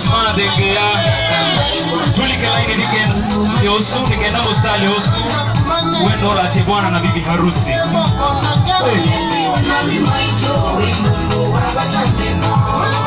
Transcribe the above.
Simana dengea tulike laini niken yosu nikenda mustali yosu wendo la bwana na bibi harusi. Hey.